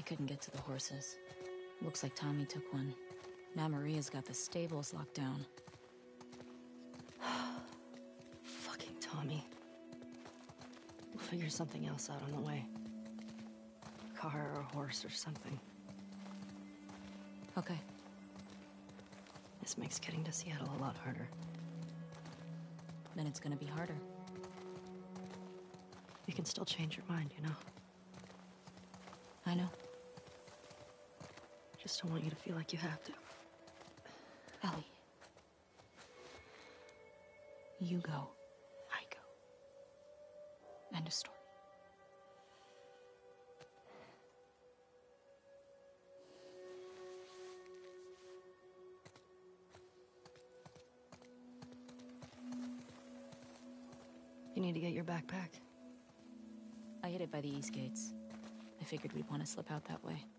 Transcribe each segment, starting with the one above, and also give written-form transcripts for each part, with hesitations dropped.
couldn't get to the horses. Looks like Tommy took one. Now Maria's got the stables locked down. Fucking Tommy. We'll figure something else out on the way. A car or a horse or something. Okay. This makes getting to Seattle a lot harder. Then it's gonna be harder. You can still change your mind, you know? I know. Just don't want you to feel like you have to. Ellie. You go. I go. End of story. You need to get your backpack. I hid it by the east gates. I figured we'd want to slip out that way.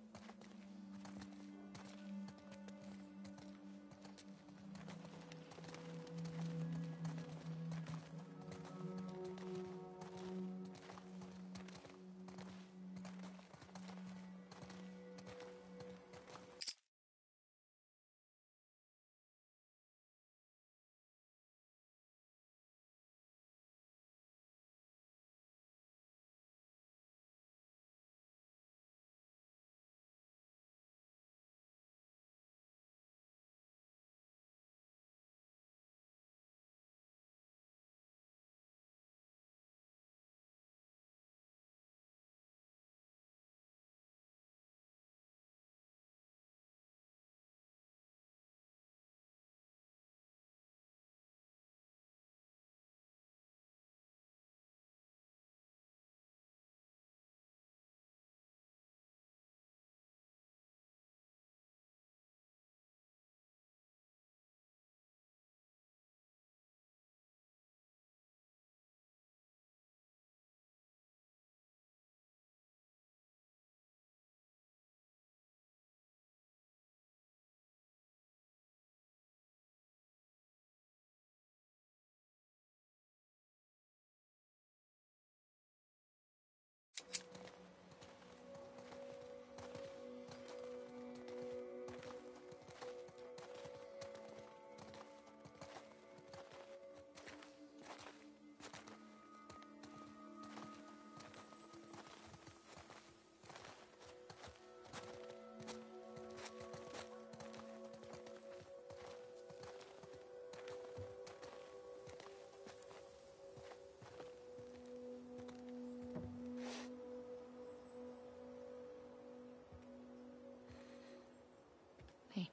Hey.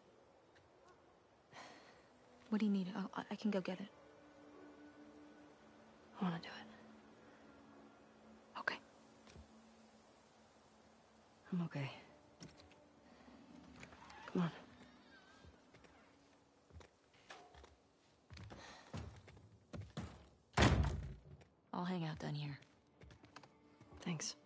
What do you need? I can go get it. I want to do it. Okay. I'm okay. Come on. I'll hang out down here. Thanks.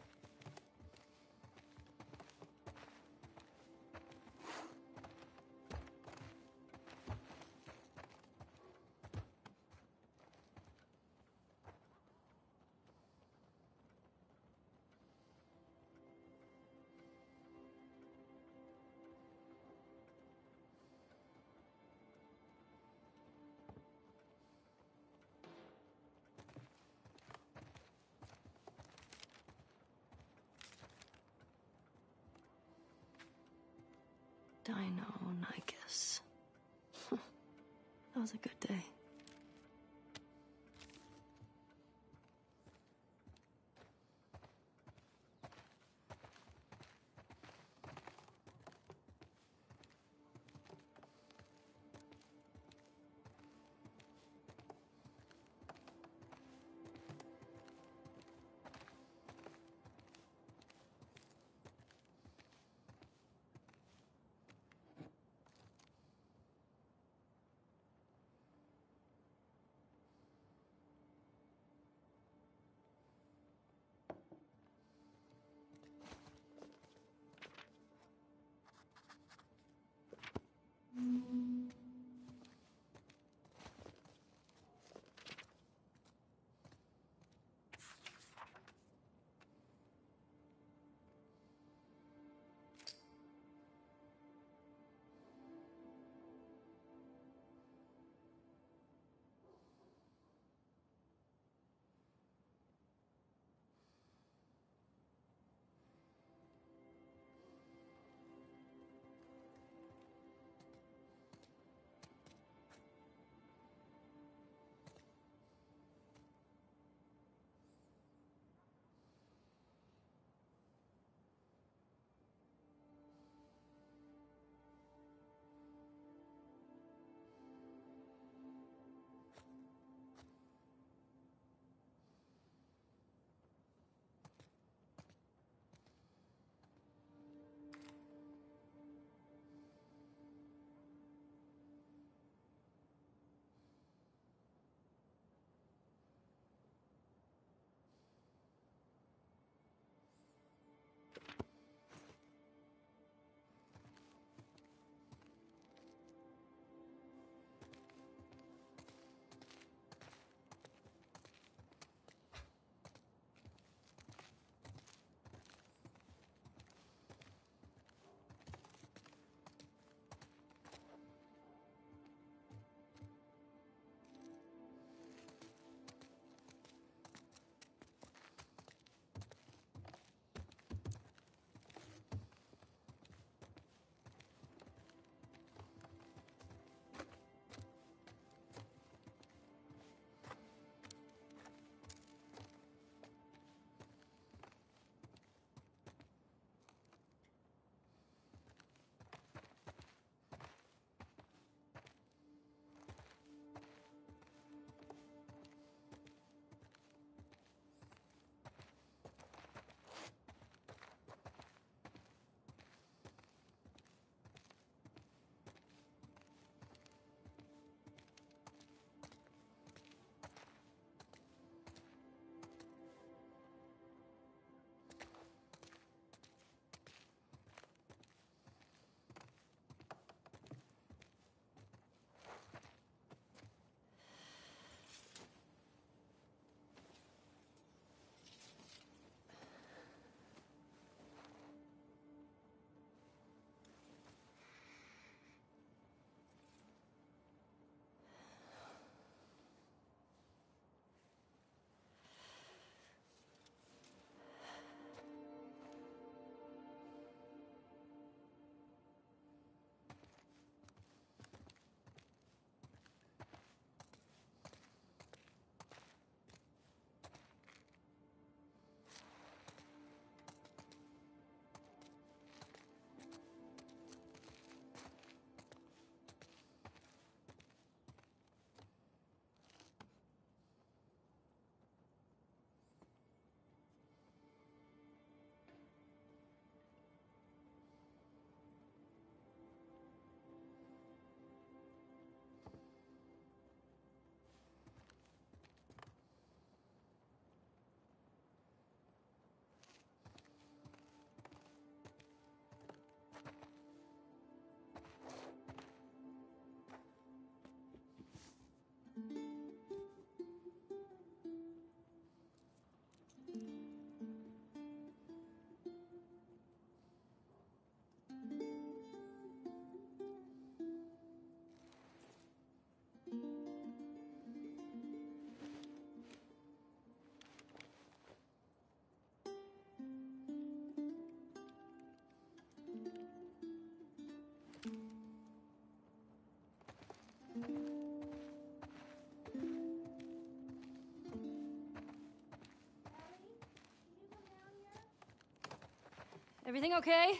Deinonychus. That was a good day. Everything okay?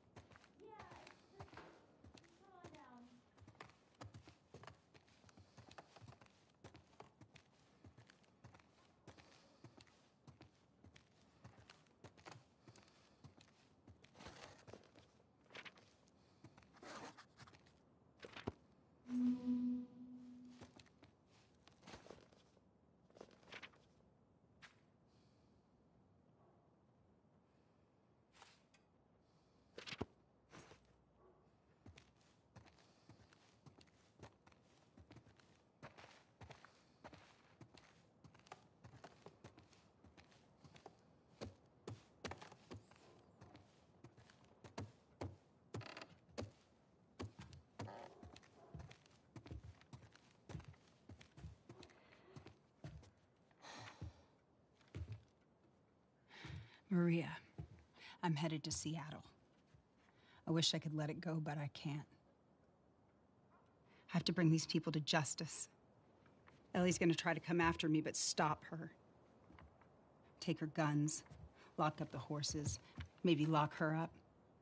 Maria, I'm headed to Seattle. I wish I could let it go, but I can't. I have to bring these people to justice. Ellie's gonna try to come after me, but stop her. Take her guns, lock up the horses, maybe lock her up.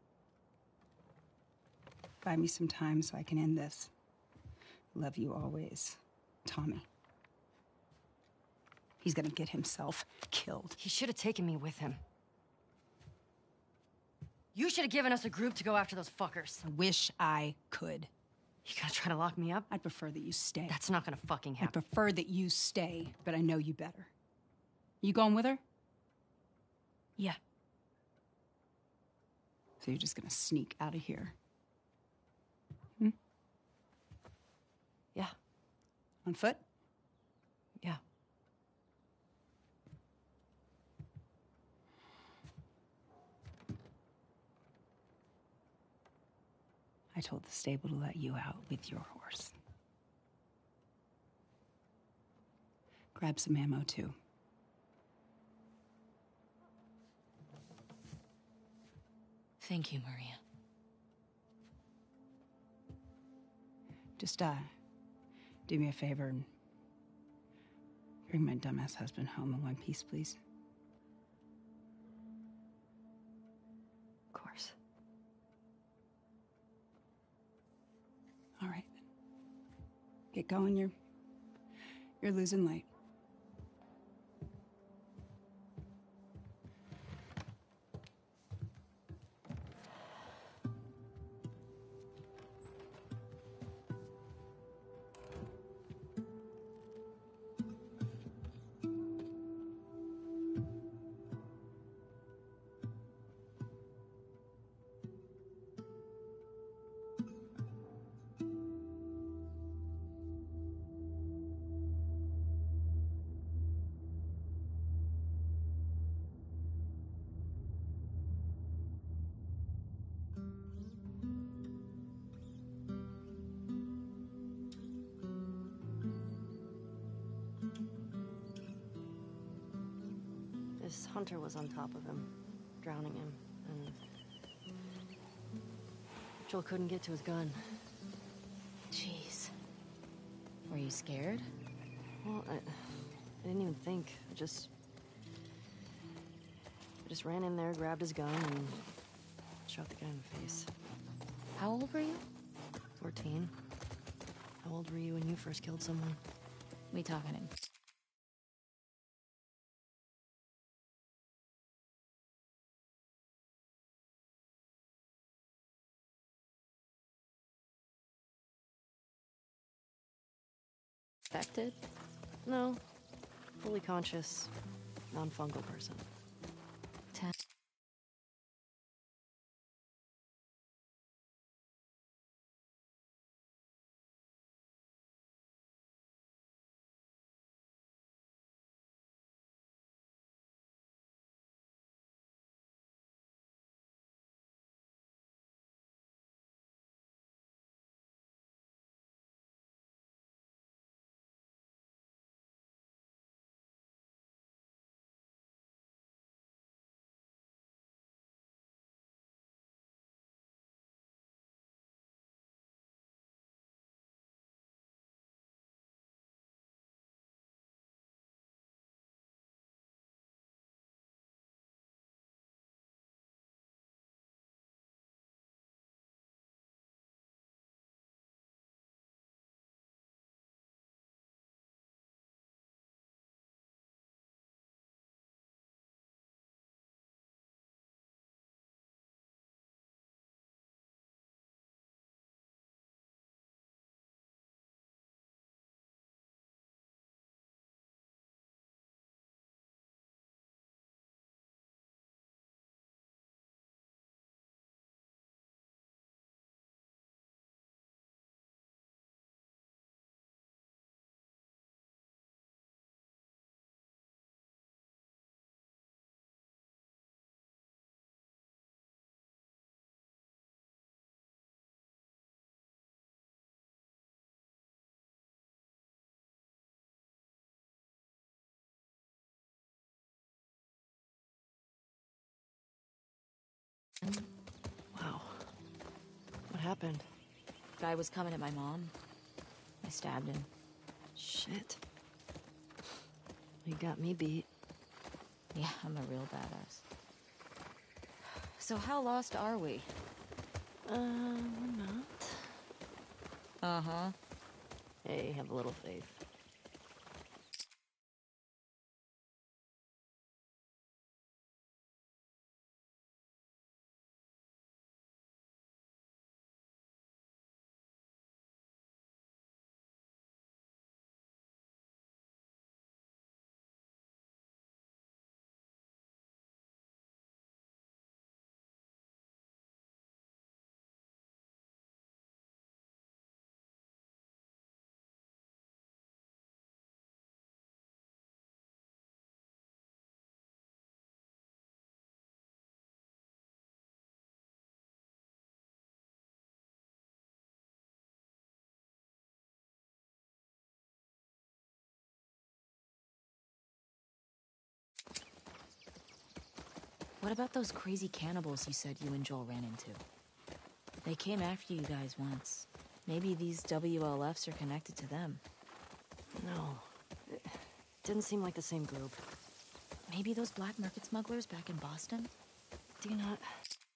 Buy me some time so I can end this. Love you always, Tommy. He's gonna get himself killed. He should have taken me with him. You should have given us a group to go after those fuckers. I wish I could. You gonna try to lock me up? I'd prefer that you stay. That's not gonna fucking I happen. prefer that you stay, but I know you better. You going with her? Yeah. So you're just gonna sneak out of here? Yeah. On foot? Yeah. I told the stable to let you out with your horse. Grab some ammo, too. Thank you, Maria. Just, do me a favor and bring my dumbass husband home in one piece, please. Of course. All right, then. Get going, you're losing light. This hunter was on top of him, drowning him, and Joel couldn't get to his gun. Jeez. Were you scared? Well, I didn't even think. I just ran in there, grabbed his gun, and shot the guy in the face. How old were you? 14. How old were you when you first killed someone? We talking in expected? No. Fully conscious, non-fungal person. Wow. What happened? Guy was coming at my mom. I stabbed him. Shit. You got me beat. Yeah, I'm a real badass. So how lost are we? We're not. Uh-huh. Hey, have a little faith. What about those crazy cannibals you said you and Joel ran into? They came after you guys once. Maybe these WLFs are connected to them. No. It didn't seem like the same group. Maybe those black market smugglers back in Boston? Do you not...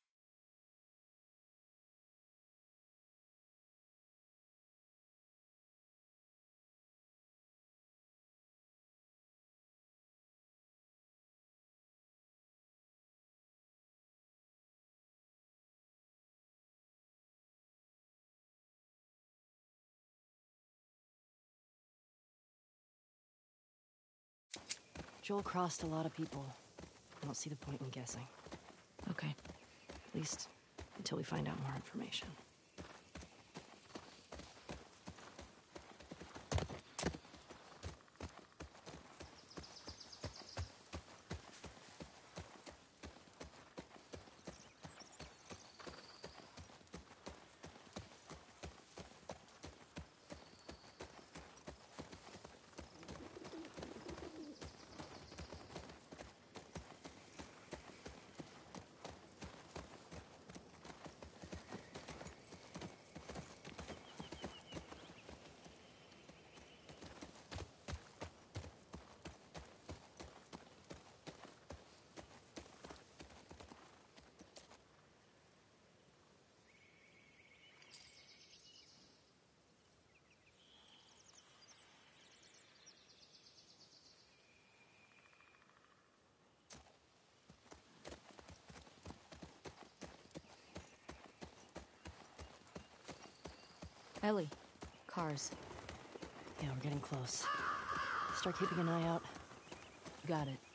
Joel crossed a lot of people. I don't see the point in guessing. Okay. At least until we find out more information. Ellie. Cars. Yeah, we're getting close. Start keeping an eye out. Got it.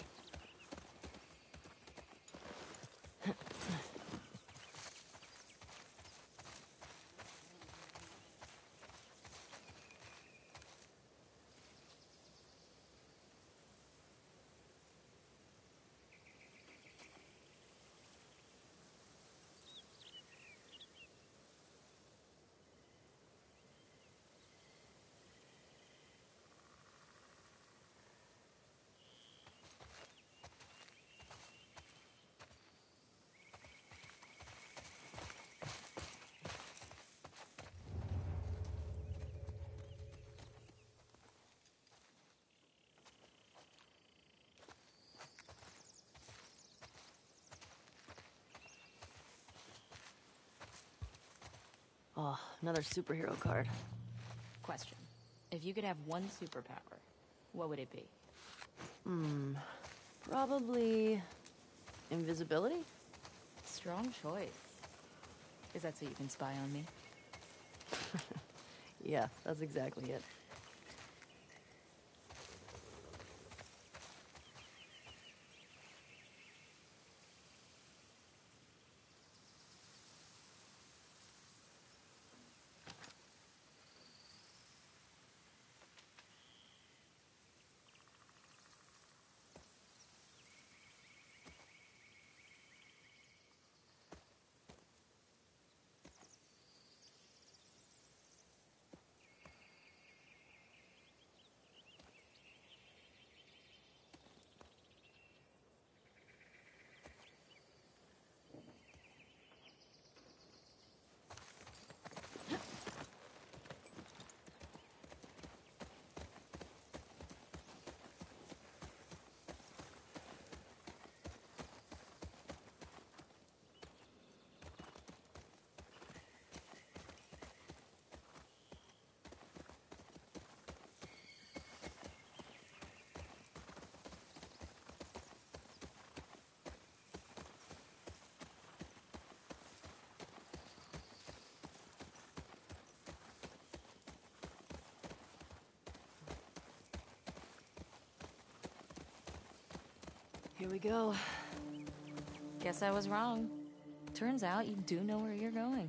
Oh, another superhero card. Question. If you could have one superpower, what would it be? Probably... invisibility? Strong choice. Is that so you can spy on me? Yeah, that's exactly it. Here we go. Guess I was wrong. Turns out you do know where you're going.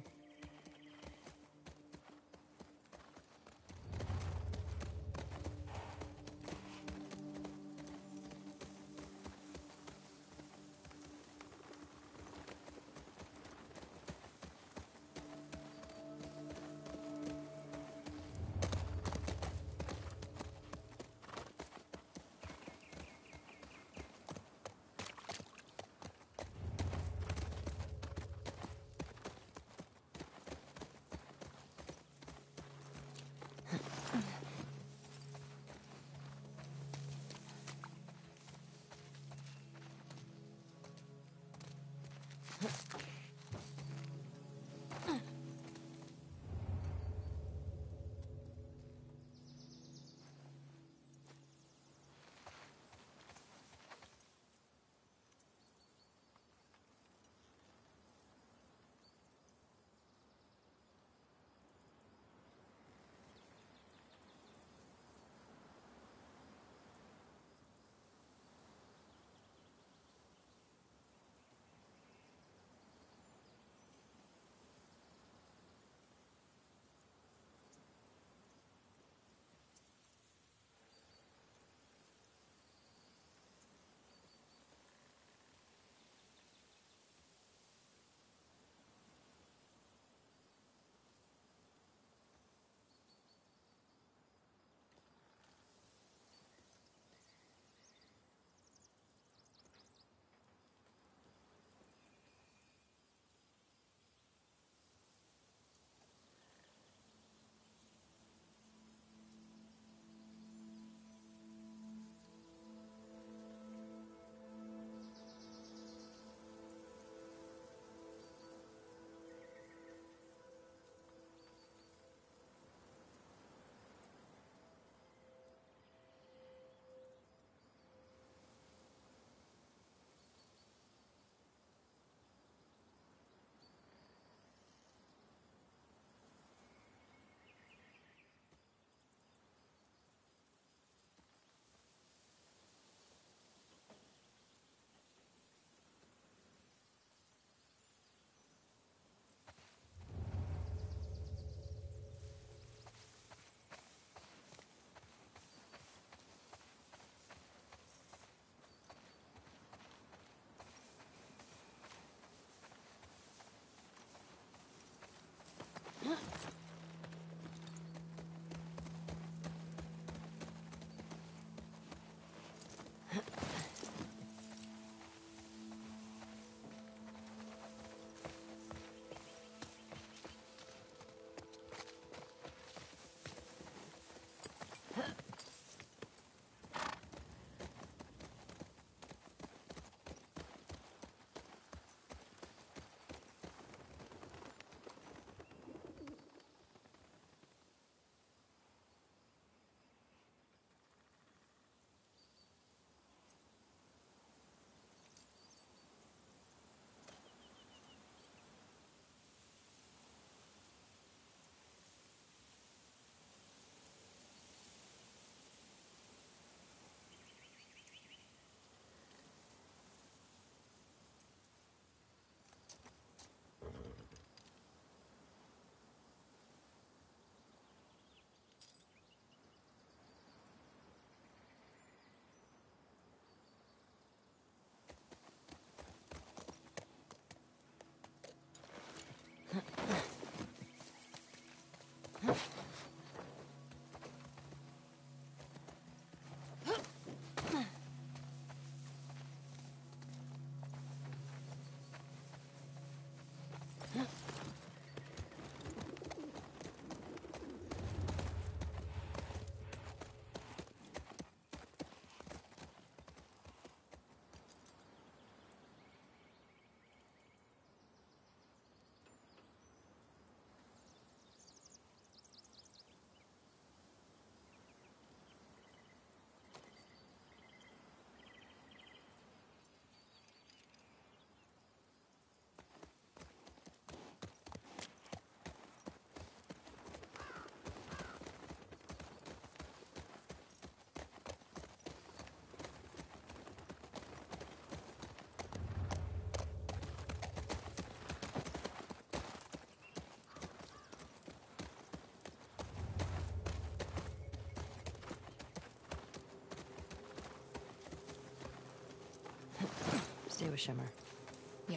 stay with Shimmer. Yeah.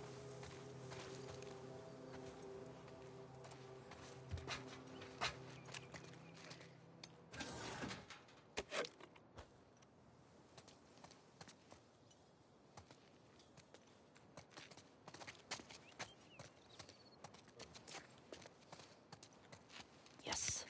Yes.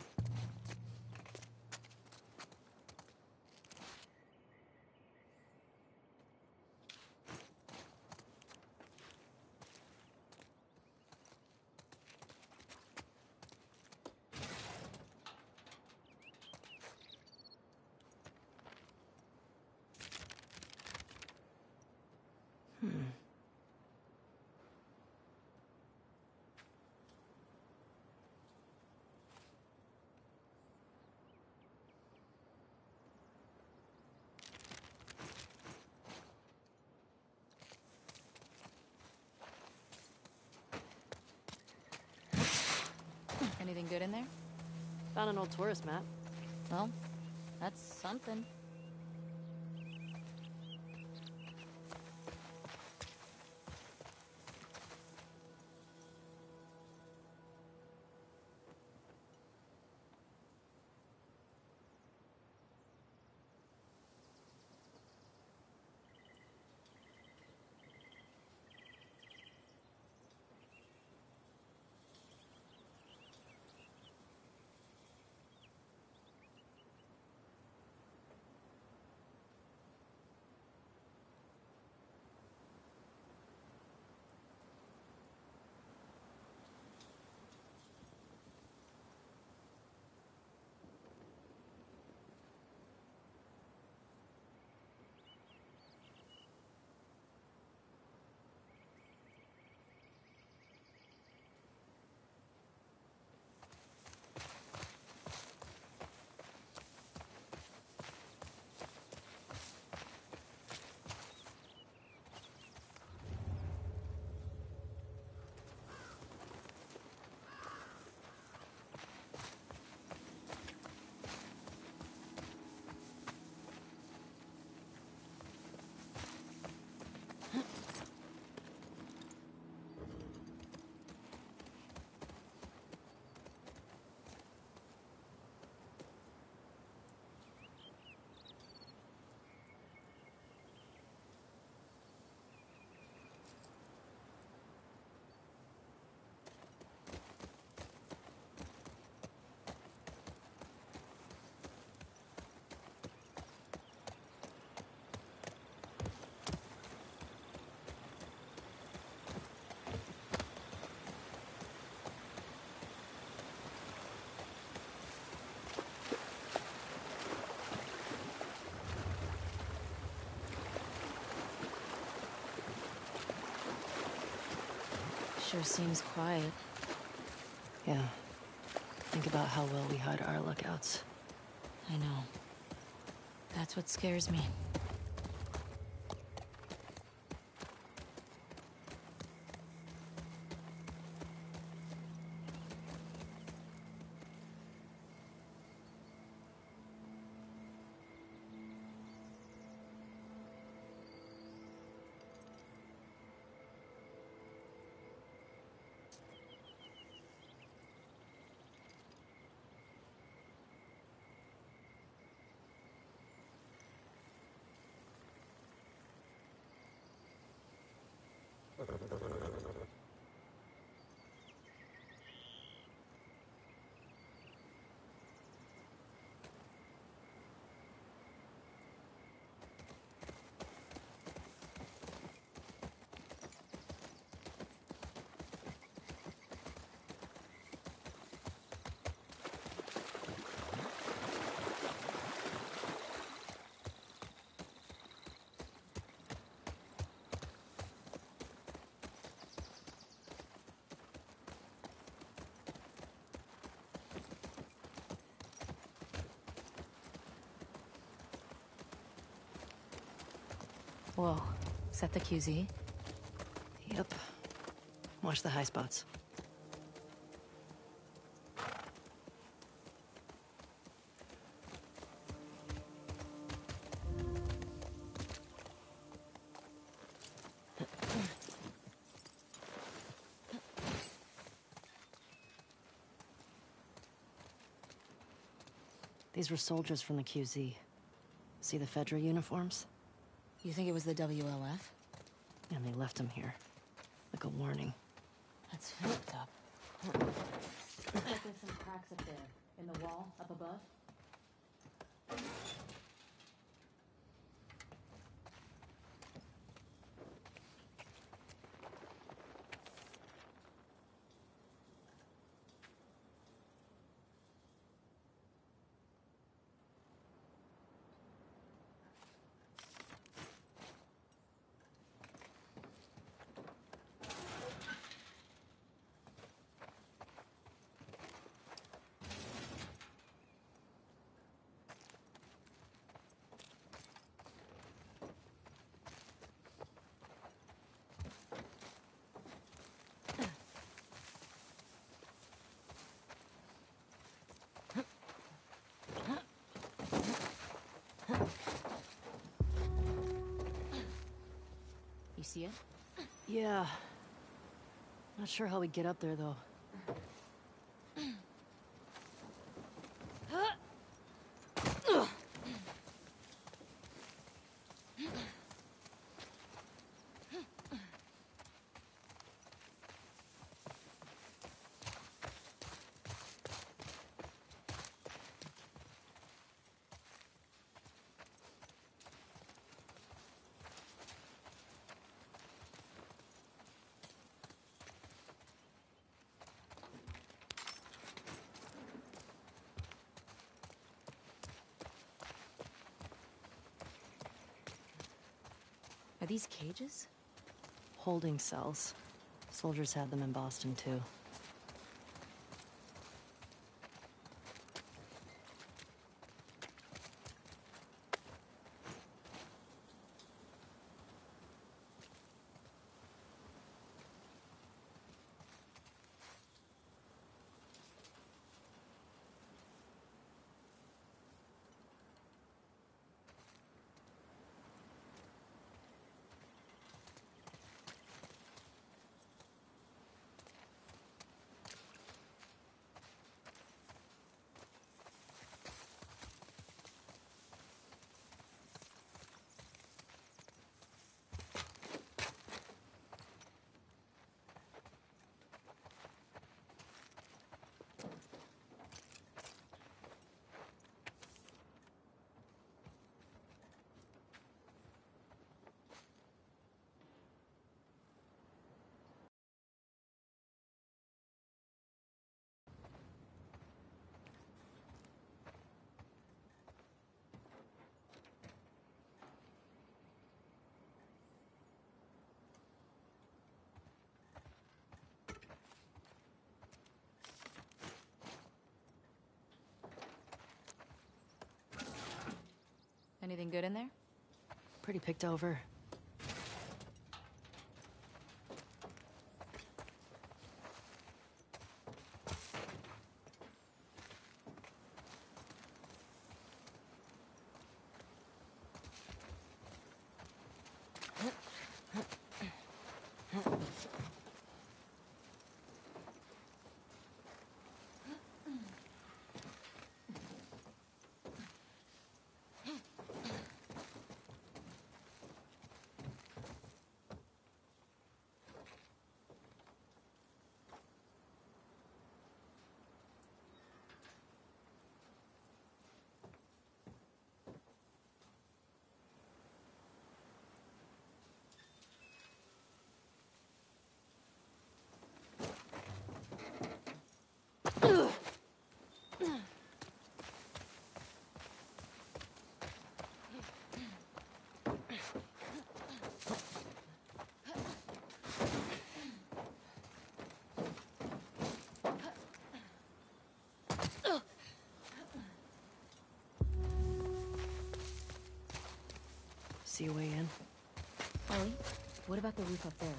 Anything good in there? Found an old tourist map. Well, that's something. Sure seems quiet. Yeah. Think about how well we hide our lookouts. I know. That's what scares me. Whoa. Is that the QZ? Yep. Watch the high spots. These were soldiers from the QZ. See the Fedra uniforms? You think it was the WLF? And they left them here. Like a warning. That's fucked up. Looks like there's some cracks up there. In the wall, up above. You see it? Yeah. Not sure how we get up there, though. Are these cages? Holding cells. Soldiers had them in Boston, too. Anything good in there? Pretty picked over. See a way in? Ellie, what about the roof up there?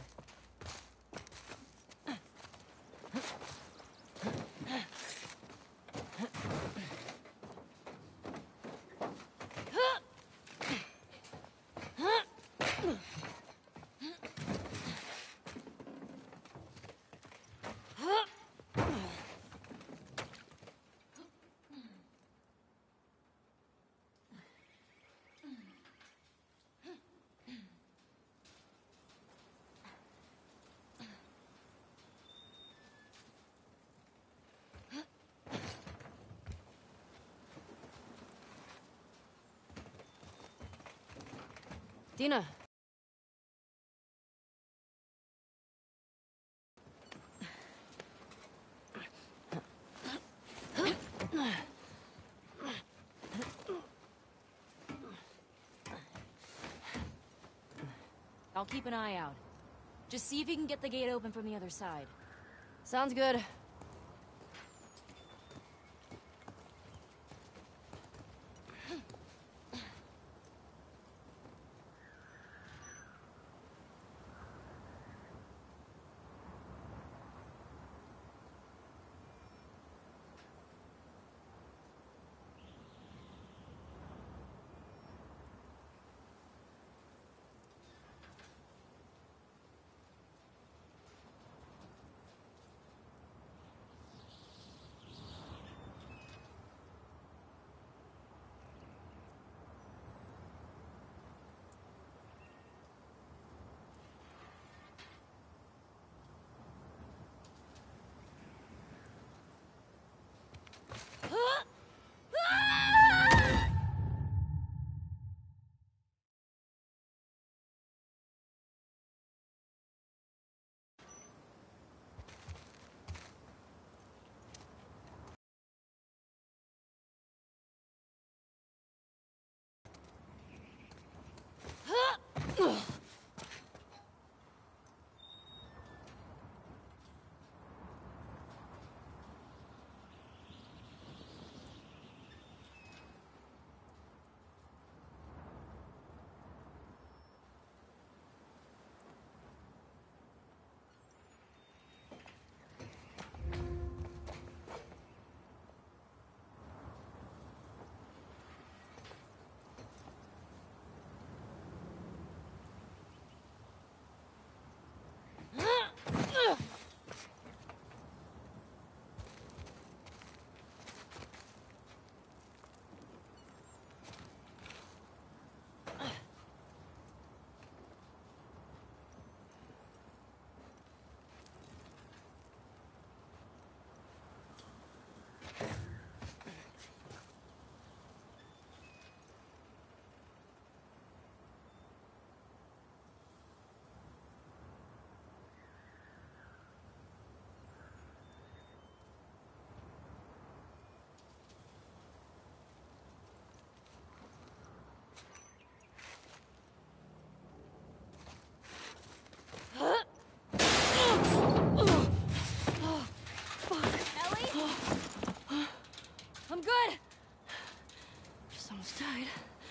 Dina. I'll keep an eye out. Just see if you can get the gate open from the other side. Sounds good. I'm good! Just almost died.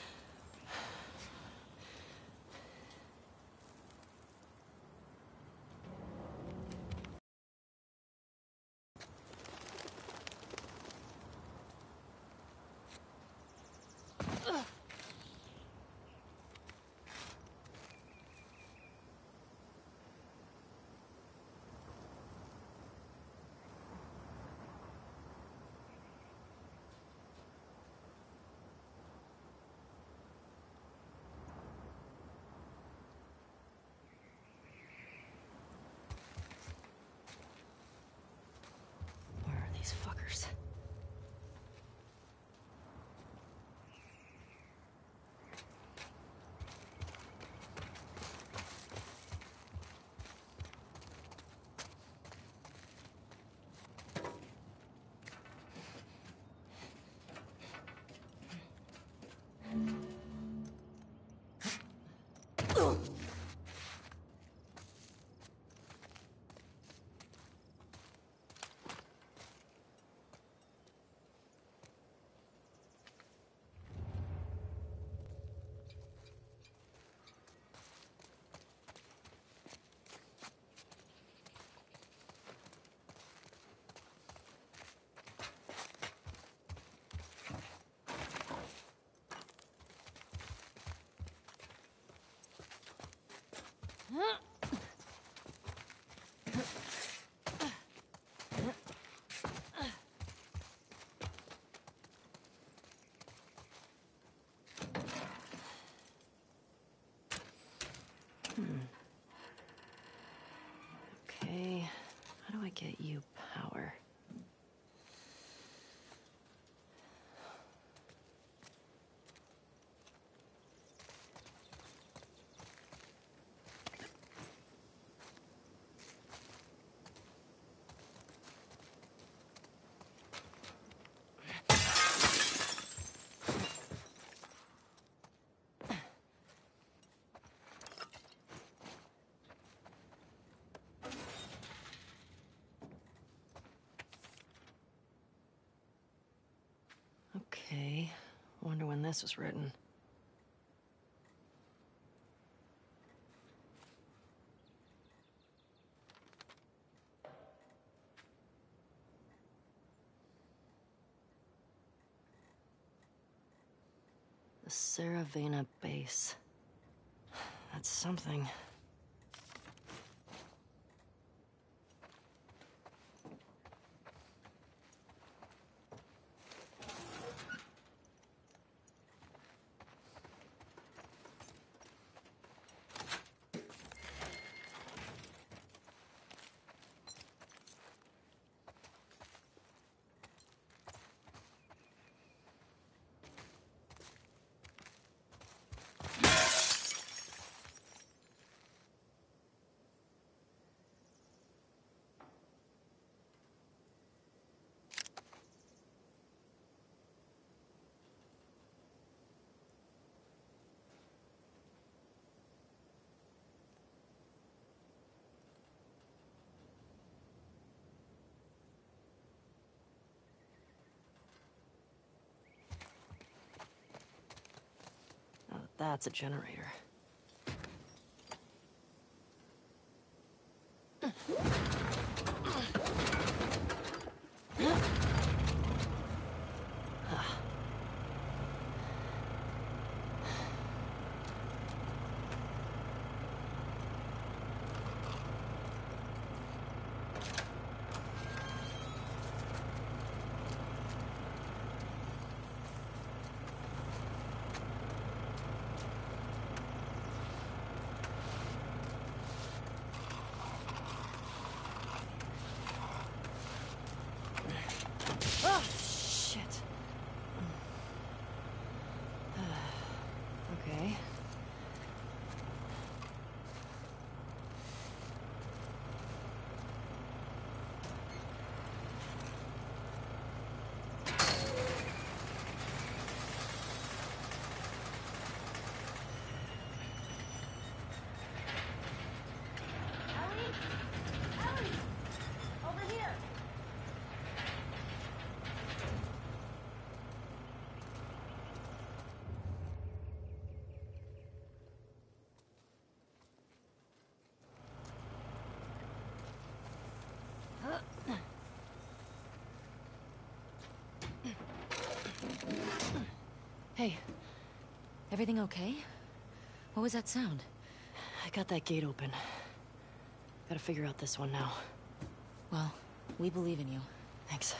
Where are these fuckers? Okay, how do I get you power? Okay, wonder when this was written. The Saravena base. That's something. Now that's a generator. Oh, shit. Okay. Hey, Everything okay? What was that sound? I got that gate open. Gotta figure out this one now. Well, we believe in you. Thanks.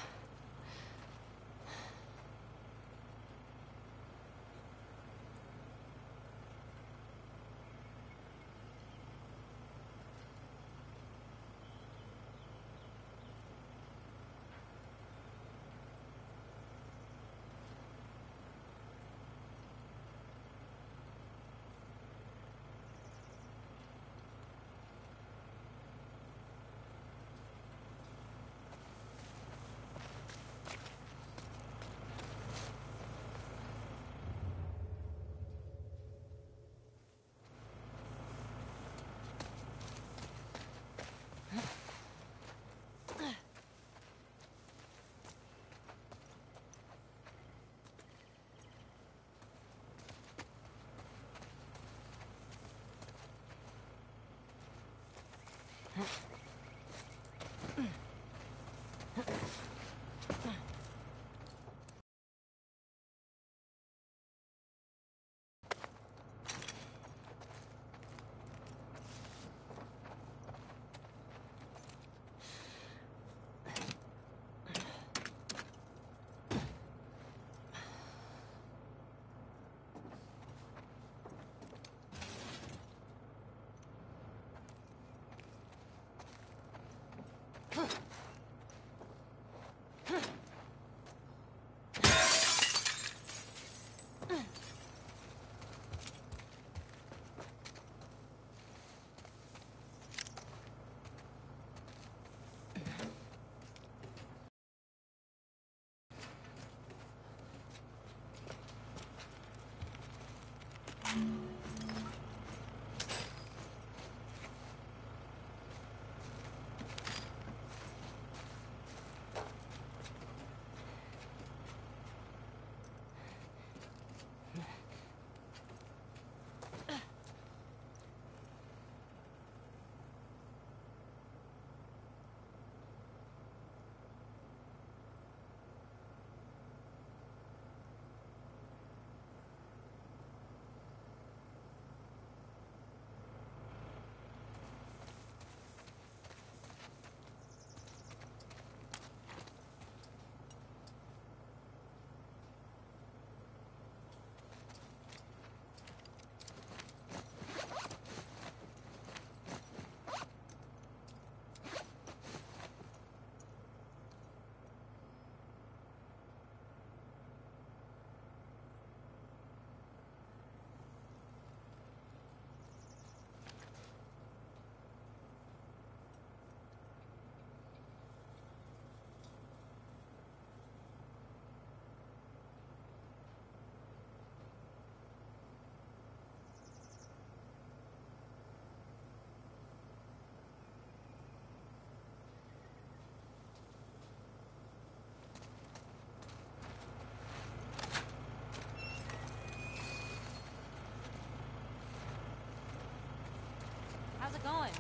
going?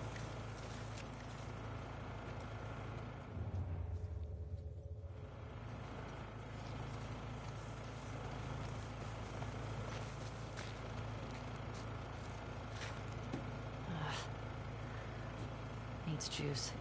Needs juice.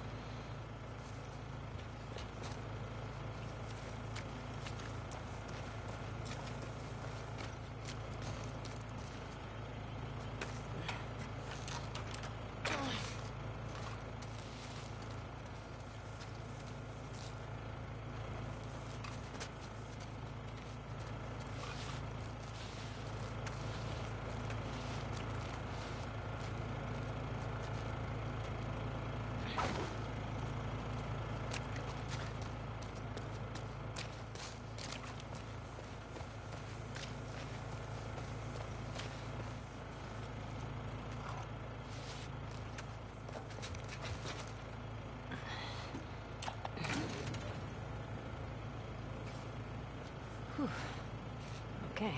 Whew. Okay.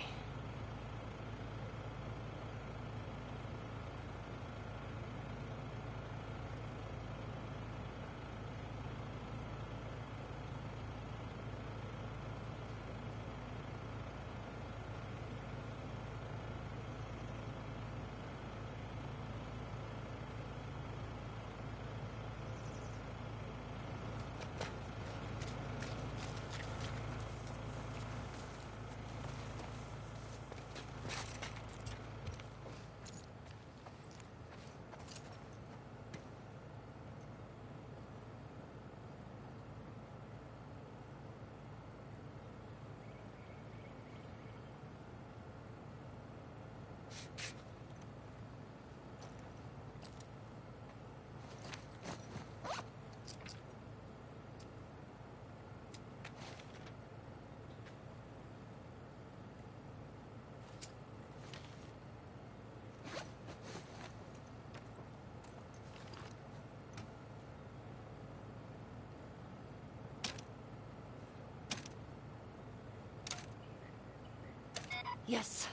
Yes.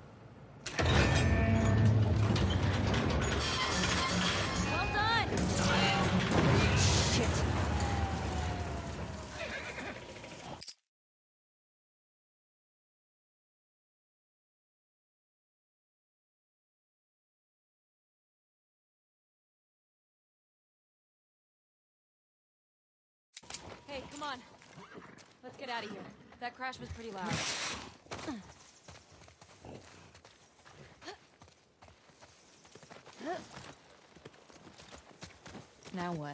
Well done! Shit. Hey, come on. Let's get out of here. That crash was pretty loud. Now what?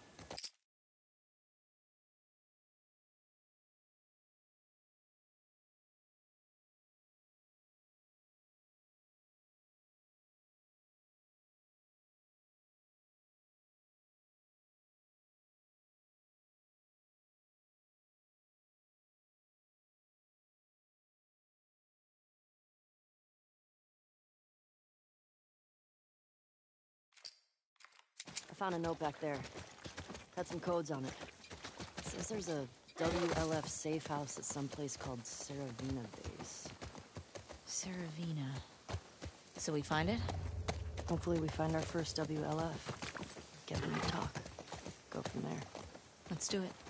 I found a note back there. Had some codes on it. Says there's a WLF safe house at some place called Saravina Base. Saravina. So we find it? Hopefully we find our first WLF. Get them to talk. Go from there. Let's do it.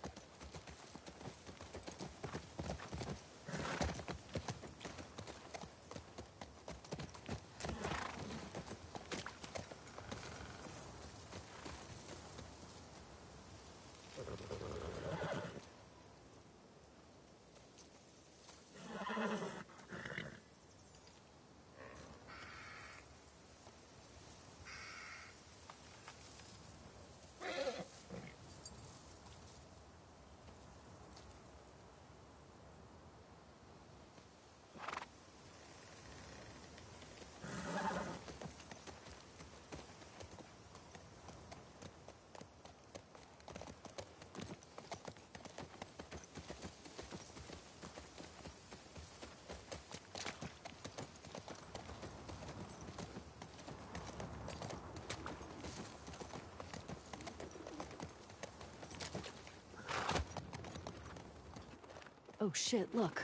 Oh shit, look.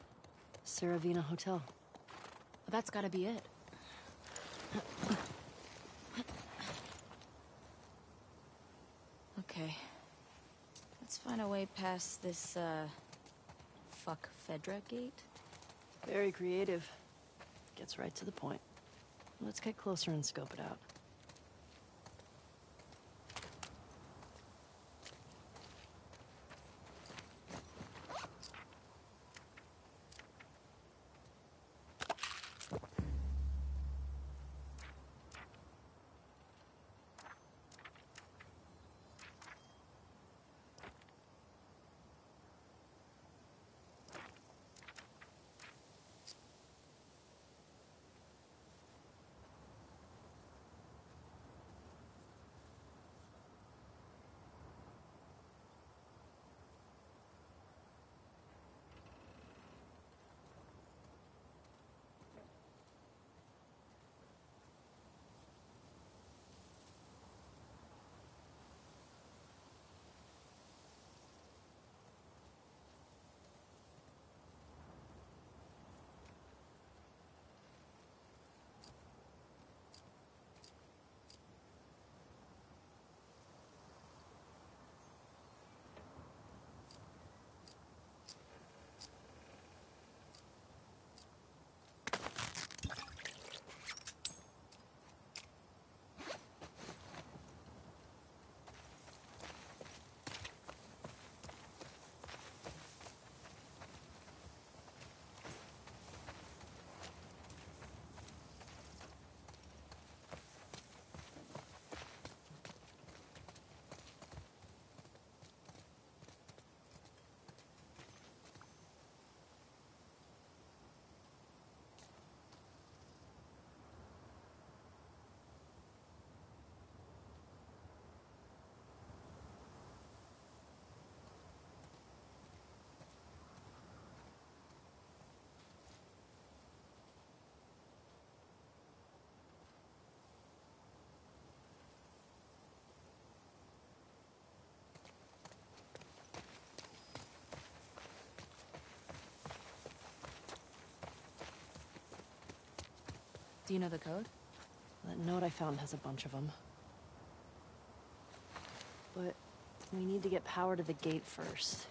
Saravina Hotel. Well, that's gotta be it. way past this, fuck Fedra gate? Very creative. Gets right to the point. Let's get closer and scope it out. Do you know the code? That note I found has a bunch of them. But we need to get power to the gate first.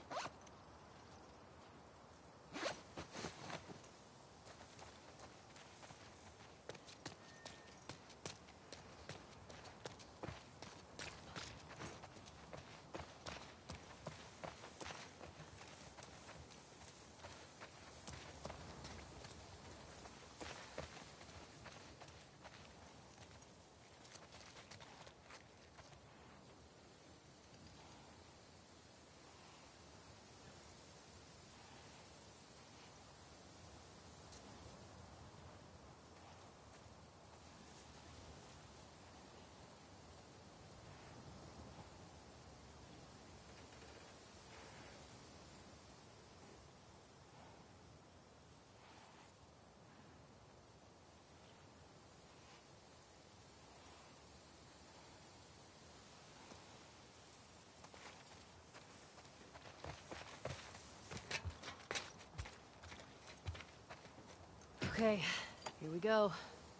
Okay, here we go.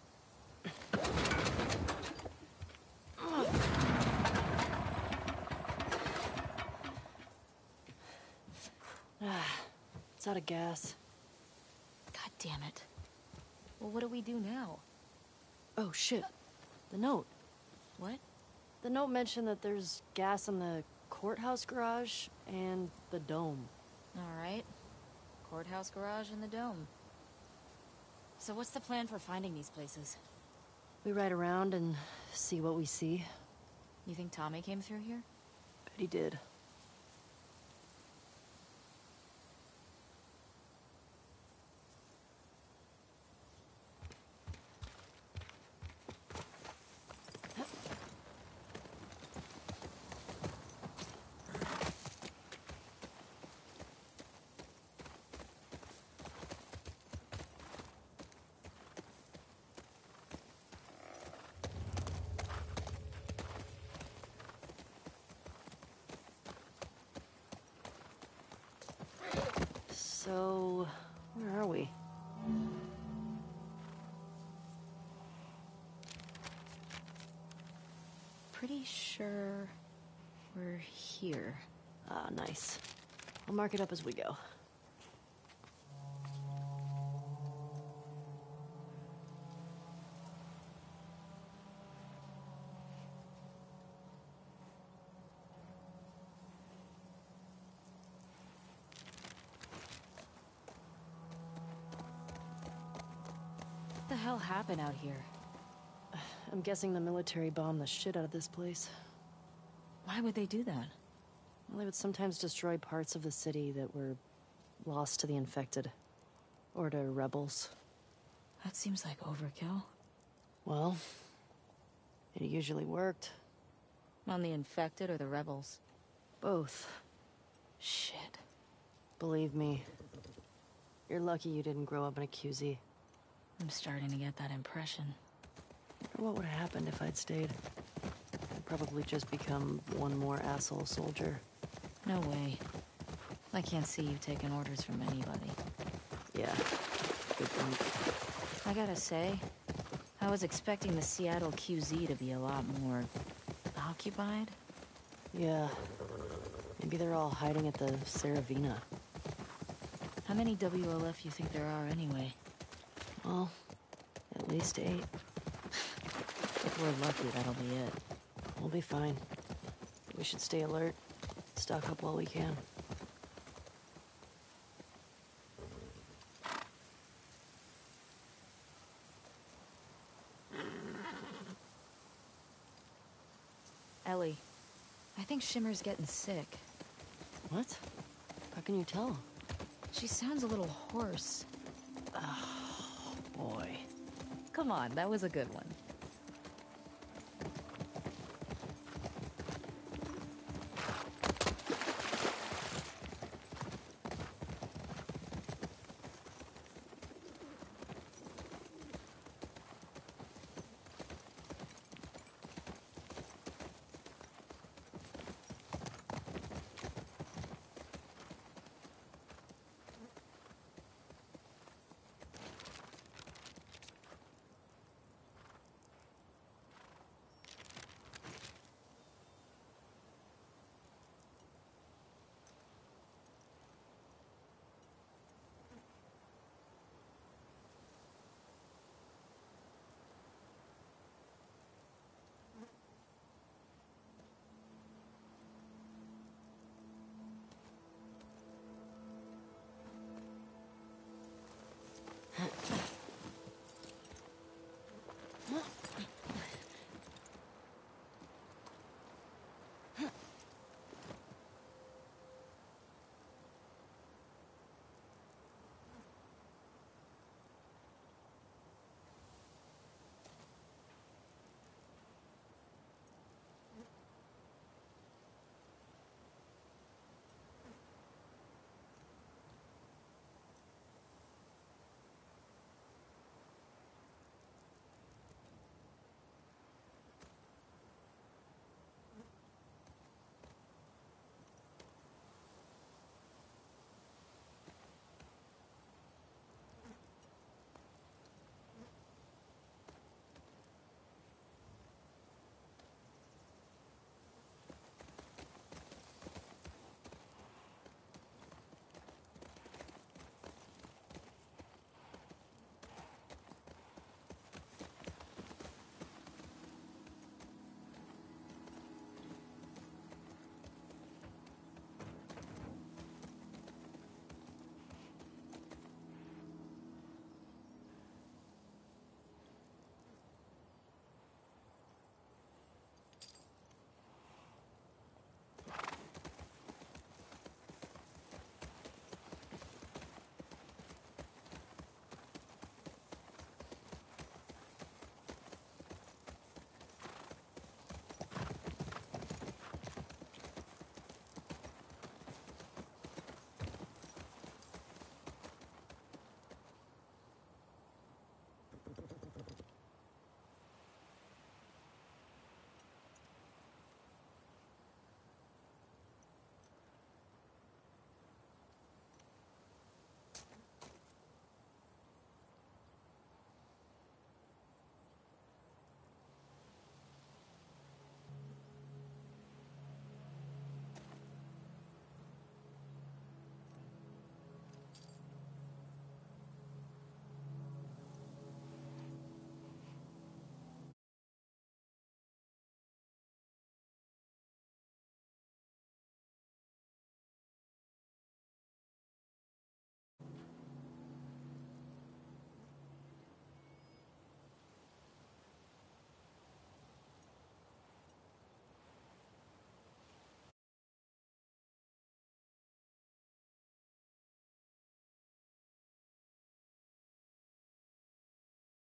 It's out of gas. God damn it. Well, what do we do now? Oh, shit. The note. What? The note mentioned that there's gas in the courthouse garage and the dome. All right. Courthouse garage and the dome. So what's the plan for finding these places? We ride around and see what we see. You think Tommy came through here? Bet he did. So, where are we? Pretty sure we're here. Ah, nice. I'll mark it up as we go. What the hell happened out here? I'm guessing the military bombed the shit out of this place. Why would they do that? Well, they would sometimes destroy parts of the city that were lost to the infected. Or to rebels. That seems like overkill. Well, it usually worked. On the infected or the rebels? Both. Shit. Believe me. You're lucky you didn't grow up in a QZ. I'm starting to get that impression. What would have happened if I'd stayed? I'd probably just become one more asshole soldier. No way. I can't see you taking orders from anybody. Yeah, good point. I gotta say, I was expecting the Seattle QZ to be a lot more occupied. Yeah, maybe they're all hiding at the Saravina. How many WLF you think there are anyway? Well, at least 8. If we're lucky, that'll be it. We'll be fine. We should stay alert. Stock up while we can. Ellie, I think Shimmer's getting sick. What? How can you tell? She sounds a little hoarse. Boy. Come on, that was a good one.